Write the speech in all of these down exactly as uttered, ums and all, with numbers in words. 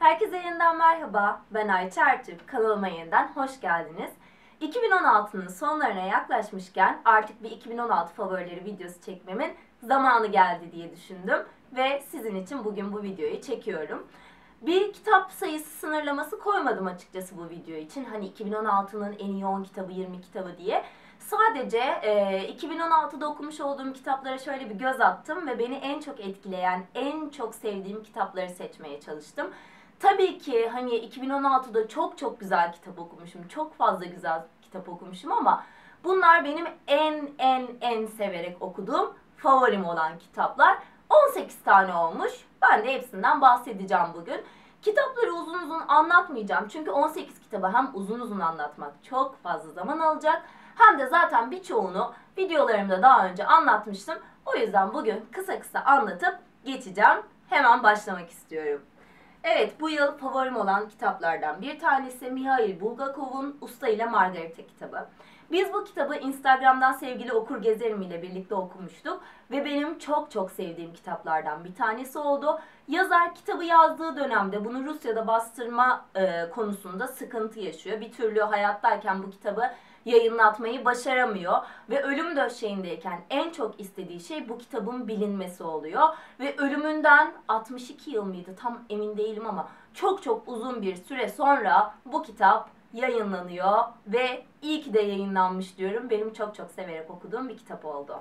Herkese yeniden merhaba, ben Ayça Ertürk. Kanalıma yeniden hoş geldiniz. iki bin on altının sonlarına yaklaşmışken artık bir iki bin on altı favorileri videosu çekmemin zamanı geldi diye düşündüm. Ve sizin için bugün bu videoyu çekiyorum. Bir kitap sayısı sınırlaması koymadım açıkçası bu video için. Hani iki bin on altının en iyi on kitabı, yirmi kitabı diye. Sadece e, iki bin on altıda okumuş olduğum kitaplara şöyle bir göz attım ve beni en çok etkileyen, en çok sevdiğim kitapları seçmeye çalıştım. Tabii ki hani iki bin on altıda çok çok güzel kitap okumuşum, çok fazla güzel kitap okumuşum ama bunlar benim en en en severek okuduğum, favorim olan kitaplar. on sekiz tane olmuş. Ben de hepsinden bahsedeceğim bugün. Kitapları uzun uzun anlatmayacağım. Çünkü on sekiz kitabı hem uzun uzun anlatmak çok fazla zaman alacak, hem de zaten birçoğunu videolarımda daha önce anlatmıştım. O yüzden bugün kısa kısa anlatıp geçeceğim. Hemen başlamak istiyorum. Evet, bu yıl favorim olan kitaplardan bir tanesi Mihail Bulgakov'un Usta ile Margarita kitabı. Biz bu kitabı Instagram'dan sevgili okur gezerim ile birlikte okumuştuk ve benim çok çok sevdiğim kitaplardan bir tanesi oldu. Yazar kitabı yazdığı dönemde bunu Rusya'da bastırma e, konusunda sıkıntı yaşıyor. Bir türlü hayattayken bu kitabı yayınlatmayı başaramıyor ve ölüm döşeğindeyken en çok istediği şey bu kitabın bilinmesi oluyor. Ve ölümünden altmış iki yıl mıydı tam emin değilim ama çok çok uzun bir süre sonra bu kitap yayınlanıyor ve iyi ki de yayınlanmış diyorum. Benim çok çok severek okuduğum bir kitap oldu.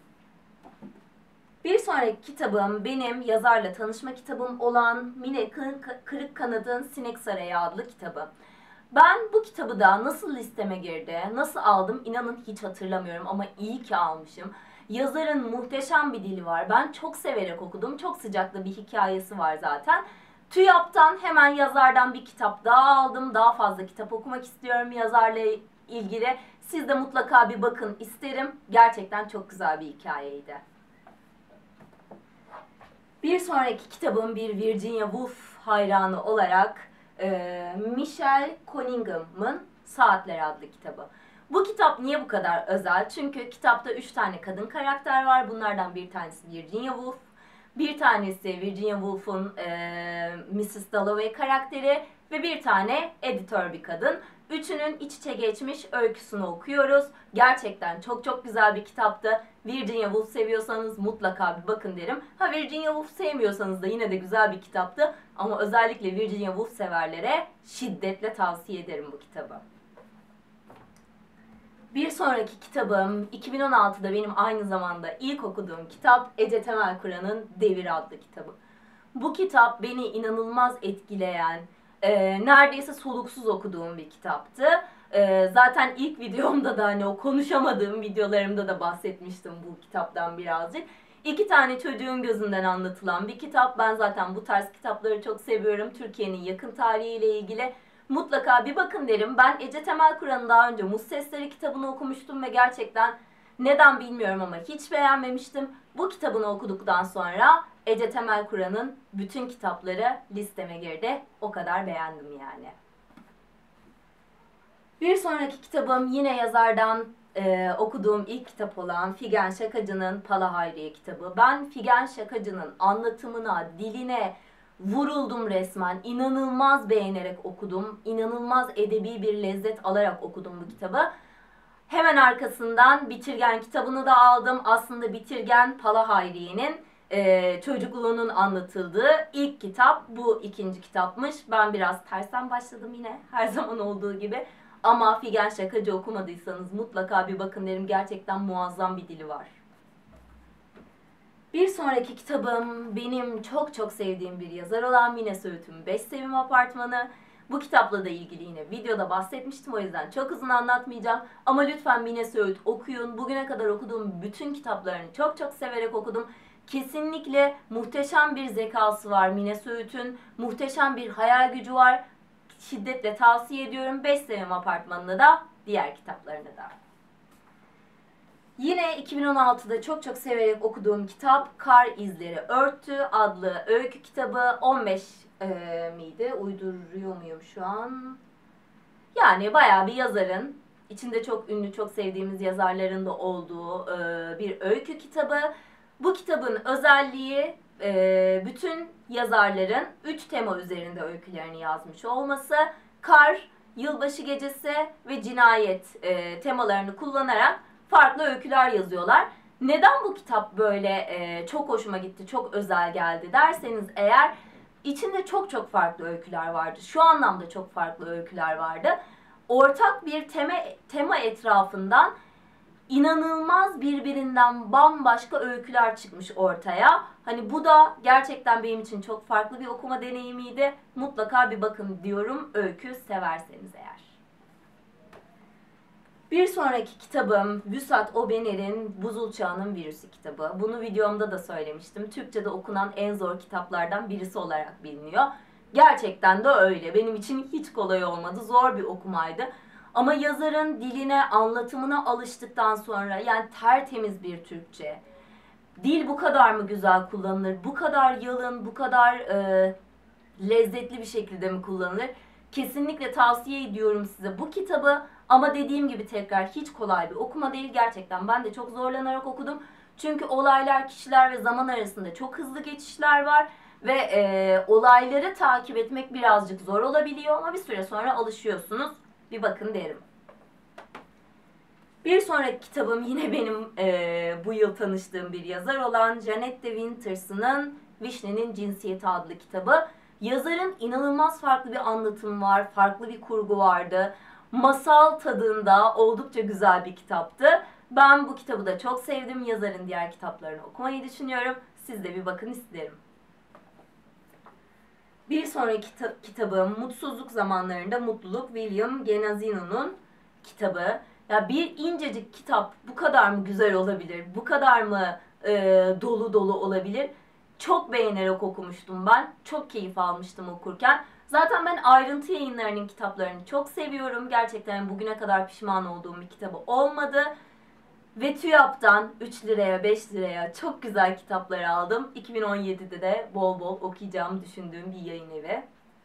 Bir sonraki kitabım benim yazarla tanışma kitabım olan Mine Kırıkkanat'ın Sinek Sarayı adlı kitabı. Ben bu kitabı da nasıl listeme girdi, nasıl aldım inanın hiç hatırlamıyorum ama iyi ki almışım. Yazarın muhteşem bir dili var. Ben çok severek okudum. Çok sıcaklı bir hikayesi var zaten. TÜYAP'tan hemen yazardan bir kitap daha aldım. Daha fazla kitap okumak istiyorum yazarla ilgili. Siz de mutlaka bir bakın isterim. Gerçekten çok güzel bir hikayeydi. Bir sonraki kitabım bir Virginia Woolf hayranı olarak e, Michelle Cunningham'ın Saatler adlı kitabı. Bu kitap niye bu kadar özel? Çünkü kitapta üç tane kadın karakter var. Bunlardan bir tanesi Virginia Woolf. Bir tanesi Virginia Woolf'un e, missus Dalloway karakteri ve bir tane editör bir kadın. Üçünün iç içe geçmiş öyküsünü okuyoruz. Gerçekten çok çok güzel bir kitaptı. Virginia Woolf seviyorsanız mutlaka bir bakın derim. Ha Virginia Woolf sevmiyorsanız da yine de güzel bir kitaptı. Ama özellikle Virginia Woolf severlere şiddetle tavsiye ederim bu kitabı. Bir sonraki kitabım iki bin on altıda benim aynı zamanda ilk okuduğum kitap Ece Temelkur'un Devir adlı kitabı. Bu kitap beni inanılmaz etkileyen, e, neredeyse soluksuz okuduğum bir kitaptı. E, zaten ilk videomda da hani o konuşamadığım videolarımda da bahsetmiştim bu kitaptan birazcık. İki tane çocuğun gözünden anlatılan bir kitap. Ben zaten bu tarz kitapları çok seviyorum. Türkiye'nin yakın tarihiyle ilgili. Mutlaka bir bakın derim. Ben Ece Temelkur'un daha önce Muz Sesleri kitabını okumuştum ve gerçekten neden bilmiyorum ama hiç beğenmemiştim. Bu kitabını okuduktan sonra Ece Temelkur'un bütün kitapları listeme girdi. O kadar beğendim yani. Bir sonraki kitabım yine yazardan e, okuduğum ilk kitap olan Figen Şakacı'nın Pala Hayriye kitabı. Ben Figen Şakacı'nın anlatımına, diline vuruldum resmen. İnanılmaz beğenerek okudum. İnanılmaz edebi bir lezzet alarak okudum bu kitabı. Hemen arkasından Bitirgen kitabını da aldım. Aslında Bitirgen Pala Hayriye'nin e, çocukluğunun anlatıldığı ilk kitap. Bu ikinci kitapmış. Ben biraz tersten başladım yine her zaman olduğu gibi. Ama Figen Şakacı okumadıysanız mutlaka bir bakın derim. Gerçekten muazzam bir dili var. Bir sonraki kitabım benim çok çok sevdiğim bir yazar olan Mine Söğüt'ün Beş Sevim Apartmanı. Bu kitapla da ilgili yine videoda bahsetmiştim, o yüzden çok uzun anlatmayacağım. Ama lütfen Mine Söğüt okuyun. Bugüne kadar okuduğum bütün kitaplarını çok çok severek okudum. Kesinlikle muhteşem bir zekası var Mine Söğüt'ün. Muhteşem bir hayal gücü var. Şiddetle tavsiye ediyorum. Beş Sevim Apartmanı'nda da diğer kitaplarını da. Yine iki bin on altıda çok çok severek okuduğum kitap Kar İzleri Örttü adlı öykü kitabı. on beş e, miydi? Uyduruyor muyum şu an? Yani bayağı bir yazarın, içinde çok ünlü, çok sevdiğimiz yazarların da olduğu e, bir öykü kitabı. Bu kitabın özelliği e, bütün yazarların üç tema üzerinde öykülerini yazmış olması, kar, yılbaşı gecesi ve cinayet e, temalarını kullanarak farklı öyküler yazıyorlar. Neden bu kitap böyle e, çok hoşuma gitti, çok özel geldi derseniz eğer, içinde çok çok farklı öyküler vardı. Şu anlamda çok farklı öyküler vardı. Ortak bir tema, tema etrafından inanılmaz birbirinden bambaşka öyküler çıkmış ortaya. Hani bu da gerçekten benim için çok farklı bir okuma deneyimiydi. Mutlaka bir bakın diyorum, öykü severseniz eğer. Bir sonraki kitabım Vüsat Obener'in Buzul Çağının Virüsü kitabı. Bunu videomda da söylemiştim. Türkçe'de okunan en zor kitaplardan birisi olarak biliniyor. Gerçekten de öyle. Benim için hiç kolay olmadı. Zor bir okumaydı. Ama yazarın diline, anlatımına alıştıktan sonra, yani tertemiz bir Türkçe. Dil bu kadar mı güzel kullanılır? Bu kadar yalın, bu kadar e, lezzetli bir şekilde mi kullanılır? Kesinlikle tavsiye ediyorum size bu kitabı. Ama dediğim gibi tekrar hiç kolay bir okuma değil. Gerçekten ben de çok zorlanarak okudum. Çünkü olaylar, kişiler ve zaman arasında çok hızlı geçişler var. Ve e, olayları takip etmek birazcık zor olabiliyor ama bir süre sonra alışıyorsunuz. Bir bakın derim. Bir sonraki kitabım yine benim e, bu yıl tanıştığım bir yazar olan Jeanette de Winters'ın Vişnenin Cinsiyeti adlı kitabı. Yazarın inanılmaz farklı bir anlatımı var, farklı bir kurgu vardı. Masal tadında oldukça güzel bir kitaptı. Ben bu kitabı da çok sevdim. Yazarın diğer kitaplarını okumayı düşünüyorum. Siz de bir bakın isterim. Bir sonraki kita kitabım Mutsuzluk Zamanlarında Mutluluk, William Genazzino'nun kitabı. Ya bir incecik kitap bu kadar mı güzel olabilir? Bu kadar mı e, dolu dolu olabilir? Çok beğenerek okumuştum ben. Çok keyif almıştım okurken. Zaten ben Ayrıntı Yayınları'nın kitaplarını çok seviyorum. Gerçekten bugüne kadar pişman olduğum bir kitabı olmadı. Ve TÜYAP'tan üç liraya beş liraya çok güzel kitaplar aldım. iki bin on yedide de bol bol okuyacağımı düşündüğüm bir yayın evi.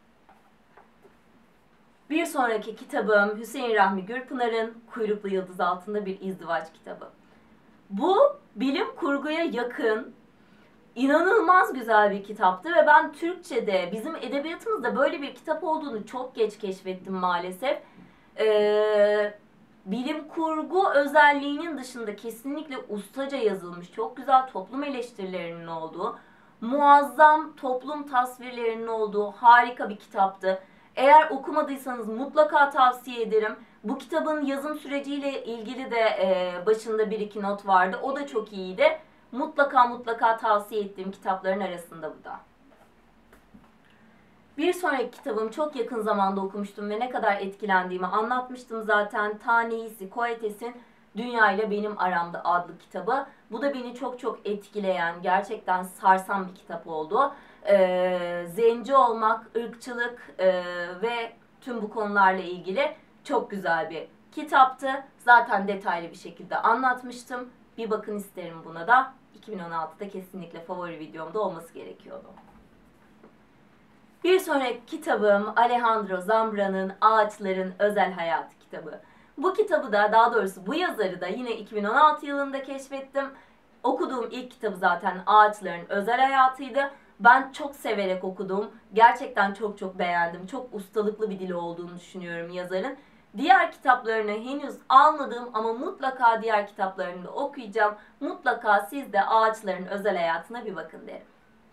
Bir sonraki kitabım Hüseyin Rahmi Gürpınar'ın Kuyruklu Yıldız Altında Bir İzdivaç kitabı. Bu bilim kurguya yakın, inanılmaz güzel bir kitaptı ve ben Türkçe'de, bizim edebiyatımızda böyle bir kitap olduğunu çok geç keşfettim maalesef. Ee, bilim kurgu özelliğinin dışında kesinlikle ustaca yazılmış, çok güzel toplum eleştirilerinin olduğu, muazzam toplum tasvirlerinin olduğu harika bir kitaptı. Eğer okumadıysanız mutlaka tavsiye ederim. Bu kitabın yazım süreciyle ilgili de e, başında bir iki not vardı. O da çok iyiydi. Mutlaka mutlaka tavsiye ettiğim kitapların arasında bu da. Bir sonraki kitabım çok yakın zamanda okumuştum ve ne kadar etkilendiğimi anlatmıştım zaten. Ta-Nehisi Coates'in Dünya ile Benim Aramda adlı kitabı. Bu da beni çok çok etkileyen, gerçekten sarsan bir kitap oldu. Ee, zenci olmak, ırkçılık e, ve tüm bu konularla ilgili çok güzel bir kitaptı. Zaten detaylı bir şekilde anlatmıştım. Bir bakın isterim buna da. iki bin on altıda kesinlikle favori videomda olması gerekiyordu. Bir sonraki kitabım Alejandro Zambra'nın Ağaçların Özel Hayatı kitabı. Bu kitabı da, daha doğrusu bu yazarı da yine iki bin on altı yılında keşfettim. Okuduğum ilk kitabı zaten Ağaçların Özel Hayatıydı. Ben çok severek okudum. Gerçekten çok çok beğendim. Çok ustalıklı bir dili olduğunu düşünüyorum yazarın. Diğer kitaplarını henüz almadım ama mutlaka diğer kitaplarını da okuyacağım. Mutlaka siz de Ağaçların Özel Hayatına bir bakın derim.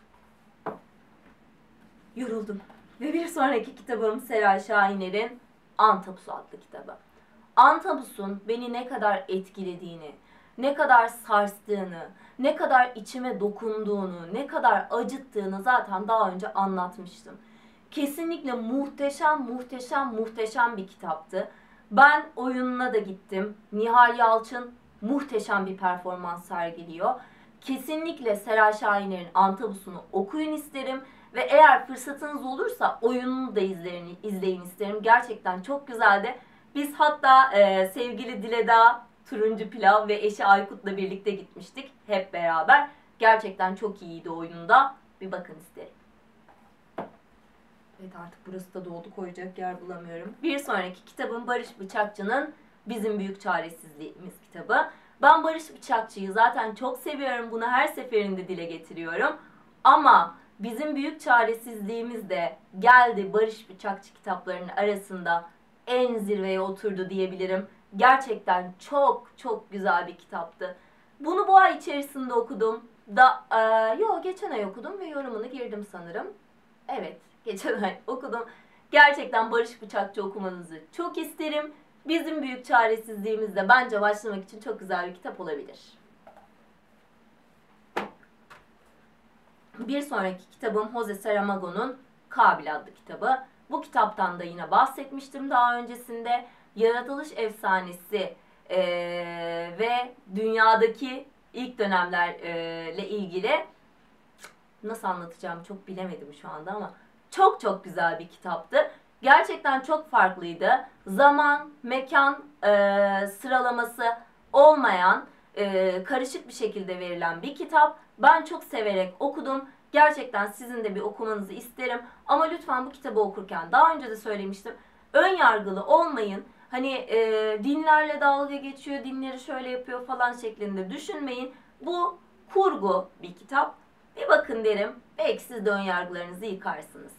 Yoruldum. Ve bir sonraki kitabım Seray Şahiner'in Antabus adlı kitabı. Antabus'un beni ne kadar etkilediğini, ne kadar sarstığını, ne kadar içime dokunduğunu, ne kadar acıttığını zaten daha önce anlatmıştım. Kesinlikle muhteşem, muhteşem, muhteşem bir kitaptı. Ben oyununa da gittim. Nihal Yalçın muhteşem bir performans sergiliyor. Kesinlikle Seray Şahiner'in Antabus'unu okuyun isterim. Ve eğer fırsatınız olursa oyununu da izleyin, izleyin isterim. Gerçekten çok güzeldi. Biz hatta e, sevgili Dileda, Turuncu Pilav ve eşi Aykut'la birlikte gitmiştik. Hep beraber. Gerçekten çok iyiydi oyununda. Bir bakın isterim. Evet, artık burası da doldu, koyacak yer bulamıyorum. Bir sonraki kitabım Barış Bıçakçı'nın Bizim Büyük Çaresizliğimiz kitabı. Ben Barış Bıçakçı'yı zaten çok seviyorum. Bunu her seferinde dile getiriyorum. Ama bizim büyük çaresizliğimiz de geldi Barış Bıçakçı kitaplarının arasında en zirveye oturdu diyebilirim. Gerçekten çok çok güzel bir kitaptı. Bunu bu ay içerisinde okudum. Da, e, yo geçen ay okudum ve yorumunu girdim sanırım. Evet, geçen ay okudum. Gerçekten Barış Bıçakçı okumanızı çok isterim. Bizim büyük çaresizliğimiz de bence başlamak için çok güzel bir kitap olabilir. Bir sonraki kitabım Jose Saramago'nun Kabil adlı kitabı. Bu kitaptan da yine bahsetmiştim daha öncesinde. Yaratılış efsanesi e, ve dünyadaki ilk dönemlerle ilgili nasıl anlatacağımı çok bilemedim şu anda ama çok çok güzel bir kitaptı. Gerçekten çok farklıydı. Zaman, mekan e, sıralaması olmayan, e, karışık bir şekilde verilen bir kitap. Ben çok severek okudum. Gerçekten sizin de bir okumanızı isterim. Ama lütfen bu kitabı okurken, daha önce de söylemiştim, ön yargılı olmayın. Hani e, dinlerle dalga geçiyor, dinleri şöyle yapıyor falan şeklinde düşünmeyin. Bu kurgu bir kitap. Bir bakın derim. Belki siz de ön yargılarınızı yıkarsınız.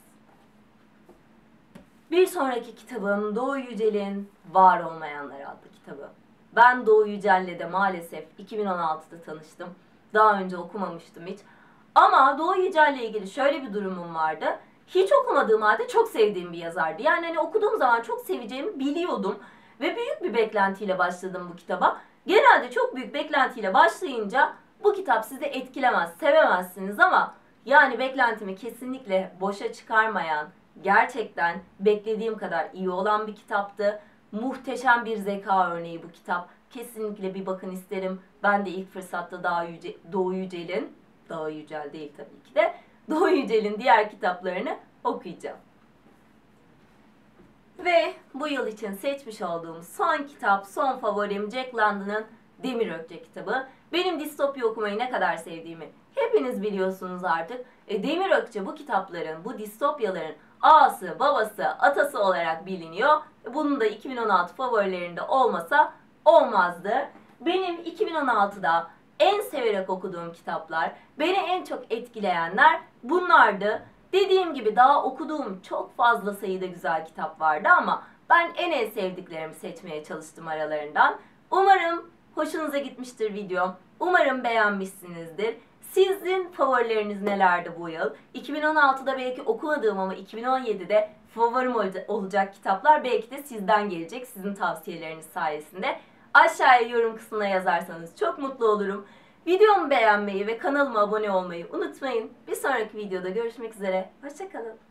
Bir sonraki kitabım Doğu Yücel'in Var Olmayanlar adlı kitabı. Ben Doğu Yücel'le de maalesef iki bin on altıda tanıştım. Daha önce okumamıştım hiç. Ama Doğu Yücel'le ilgili şöyle bir durumum vardı. Hiç okumadığım halde çok sevdiğim bir yazardı. Yani hani okuduğum zaman çok seveceğimi biliyordum. Ve büyük bir beklentiyle başladım bu kitaba. Genelde çok büyük beklentiyle başlayınca bu kitap sizi etkilemez, sevemezsiniz ama yani beklentimi kesinlikle boşa çıkarmayan, gerçekten beklediğim kadar iyi olan bir kitaptı. Muhteşem bir zeka örneği bu kitap. Kesinlikle bir bakın isterim. Ben de ilk fırsatta Doğu, Yüce, Doğu Yücel'in, Doğu Yücel değil tabii ki de, Doğu Yücel'in diğer kitaplarını okuyacağım. Ve bu yıl için seçmiş olduğum son kitap, son favorim Jack London'ın Demir Ökçe kitabı. Benim distopya okumayı ne kadar sevdiğimi hepiniz biliyorsunuz artık. E, Demir Ökçe bu kitapların, bu distopyaların ağası, babası, atası olarak biliniyor. Bunun da iki bin on altı favorilerinde olmasa olmazdı. Benim iki bin on altıda en severek okuduğum kitaplar, beni en çok etkileyenler bunlardı. Dediğim gibi daha okuduğum çok fazla sayıda güzel kitap vardı ama ben en en sevdiklerimi seçmeye çalıştım aralarından. Umarım hoşunuza gitmiştir videom. Umarım beğenmişsinizdir. Sizin favorileriniz nelerdi bu yıl? iki bin on altıda belki okumadığım ama iki bin on yedide favorim olacak kitaplar belki de sizden gelecek, sizin tavsiyeleriniz sayesinde. Aşağıya yorum kısmına yazarsanız çok mutlu olurum. Videomu beğenmeyi ve kanalıma abone olmayı unutmayın. Bir sonraki videoda görüşmek üzere. Hoşça kalın.